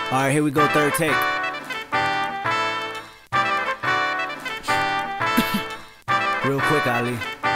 Alright, here we go, third take. Real quick, Ali.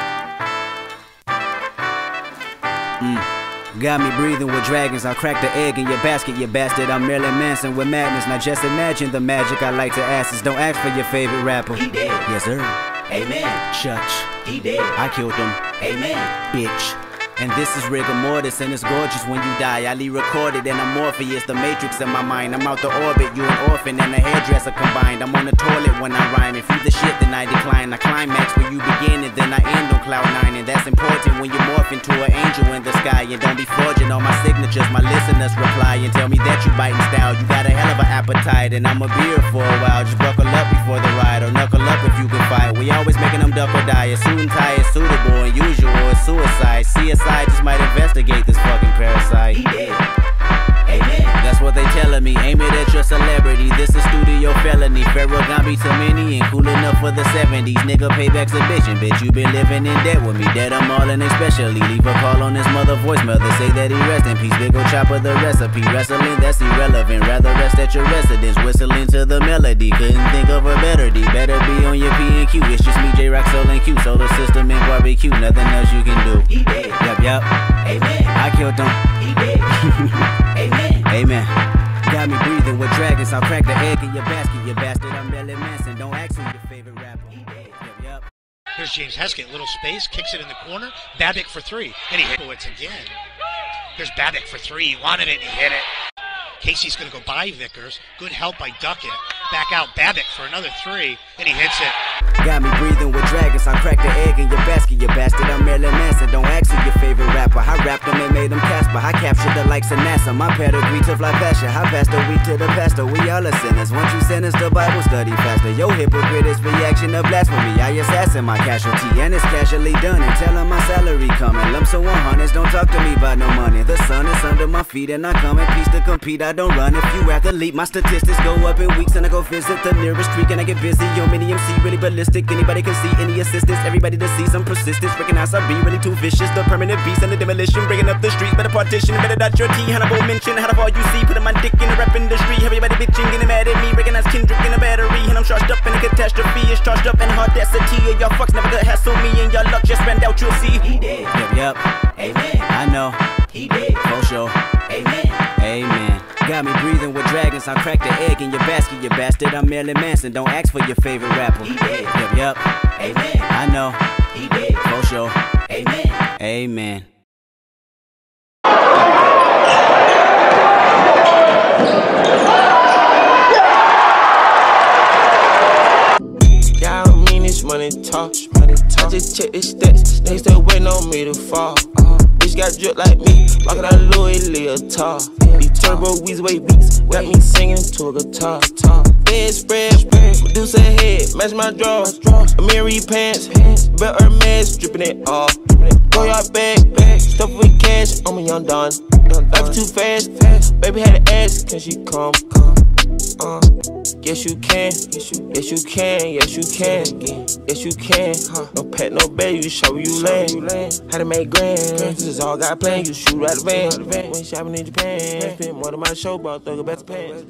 Got me breathing with dragons. I'll crack the egg in your basket, you bastard. I'm Marilyn Manson with madness. Now just imagine the magic I like to ask is don't ask for your favorite rapper. He dead. Yes, sir. Amen. Church. He dead. I killed him. Amen. Bitch. And this is rigor mortis, and it's gorgeous when you die. Ali recorded, and I'm Morpheus, the matrix in my mind. I'm out the orbit, you an orphan and a hairdresser combined. I'm on the toilet when I rhyme. If you the shit, then I decline. I climax where you begin, and then I end on cloud 9. And that's important when you morph into an angel in the sky. And don't be forging all my signatures. My listeners reply and tell me that you biting style. You got a hell of an appetite, and I'ma be here for a while. Just buckle up before the ride, or knuckle up if you can fight. We always making them duck or die. A suit and tie is suitable, and usual is suicide. CSI just might investigate this fucking parasite. He dead. Amen. That's what they telling me. Aim it at your celebrity. This is studio felony. Pharaoh Gambi to many and cool enough for the 70s. Nigga, payback's a bitchin'. Bitch, you been living in debt with me. Dead I'm all in especially. Leave a call on his mother voicemail. They say that he rest in peace. Big ol' chopper the recipe. Wrestling, that's irrelevant. Rather rest at your residence. Whistling to the melody. Couldn't think of a better D. Better be on your P&Q. It's just me, J-Rock, Soul, and Q. Solar system and barbecue. Nothing else you can do. He dead. Yup. Amen. I killed him. He dead. Amen. Amen. Got me breathing with dragons. I'll crack the egg in your basket, you bastard. I'm Marilyn Manson. Don't ask who your favorite rapper. Yep. Here's James Heskett, little space, kicks it in the corner. Babic for three, and he hit it again. Here's Babic for three. He wanted it, and he hit it. Casey's going to go by Vickers. Good help by Duckett. Back out Babic for another three, and he hits it. Got me breathing with dragons. I'll crack the egg in your basket, you bastard. I'm Marilyn Manson. Don't ask who your favorite rapper. I rapped them and made them Casper. I captured the likes of NASA. My pedigree to fly faster. I passed the week to the pastor. We all are sinners. Once you sentence the Bible study faster. Yo, hypocrite is reaction to blasphemy. I assassin my casualty, and it's casually done. And tell them my salary coming. Lumps of 100s. Don't talk to me about no money. The sun is under my feet, and I come in peace to compete. I don't run. If you athlete, my statistics go up in weeks, and I go visit the nearest creek, and I get busy. Yo, mini MC, really ballistic. Anybody can see any assistance. Everybody to see some persistence. Recognize I be really too vicious. The permanent beast and the demolition. Bringing up the streets, better partition. Better dot your T. Hannibal mention. Out of all you see, putting my dick in the rap industry. Everybody bitching, getting mad at me. Recognize Kendrick in a battery, and I'm charged up in a catastrophe. It's charged up in audacity. And y'all fucks never gonna hassle me, and y'all luck just ran out. You'll see. He dead. Yep. Amen. I know. He dead. For sure. Amen. Amen. Got me breathing with dragons. I'll crack the egg in your basket, you bastard. I'm Marilyn Manson. Don't ask for your favorite rapper. He dead. Yep. Amen. I know. He dead. For sure. Amen. Amen. Y'all don't mean this money talk. I just check the stats. They still waiting on me to fall. Bitch got drip like me, rockin' out Louis Leotard. These turbo Weezy weight beats got me singing to a guitar. Bedspread, Medusa head, match my drawers. Amiri pants, Belt Hermes, dripping it off. Go yard bag, stuff with cash, I'm a young Don. Life too fast, baby had to ask, can she come? Yes you can, yes you can, yes you can, yes you can. No pet, no bed, you show you land. How to make grand, this is all got planned. You shoot out the van, when shopping in Japan. Spend more than my show, but throw back to pants.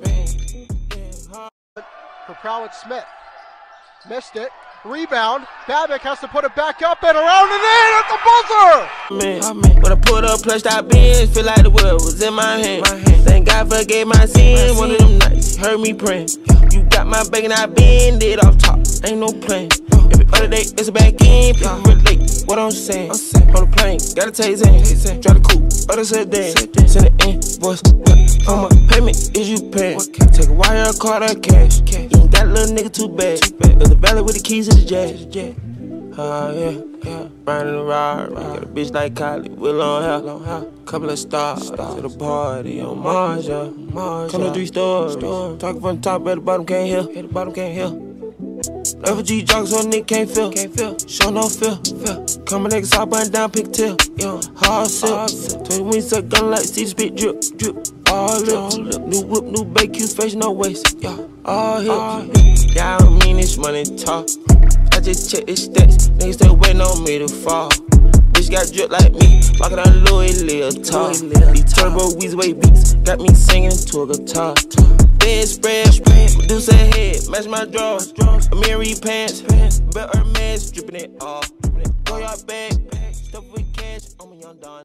For Prowett Smith. Missed it. Rebound. Babic has to put it back up and around and in at the buzzer! Man, when I pulled up, plushed out bins, feel like the world was in my hand. Thank God forgave my sin. One of them nights, heard me praying. You got my bacon, I bend it off top. Ain't no plan. Every other day, it's a back end. People relate what I'm saying. On the plane, got a taser in. Drive the coupe, other sedan. Send an invoice. On my payment, is you paying? Take a wire, card, or cash. You ain't got a little nigga too bad. There's a valley with the keys to the jet. Yeah. Riding the ride. Got a bitch like Kylie, with long hair. Couple of stars to the party on Mars, yeah. Come to 3 stores. Talking from the top, at the bottom can't hear. Refugee joggers on Nick can't feel. Show no feel. Come a nigga saw button down, pick tail. Hard sip. 20 wings suck gun like see the spit drip. All lips. New whip, new bake, face, no waist. All hips. Y'all don't mean this money talk. I just check the stats. Niggas still waiting on me to fall. bitch got drip like me. Walking down Louis Vuitton. These turbo Weezway beats got me singing to a guitar. Bed spread, reduce a head, match my drawers. Amiri pants, belt Hermes, dripping it off. Go your bag, stuff with cash, I'm a young Don.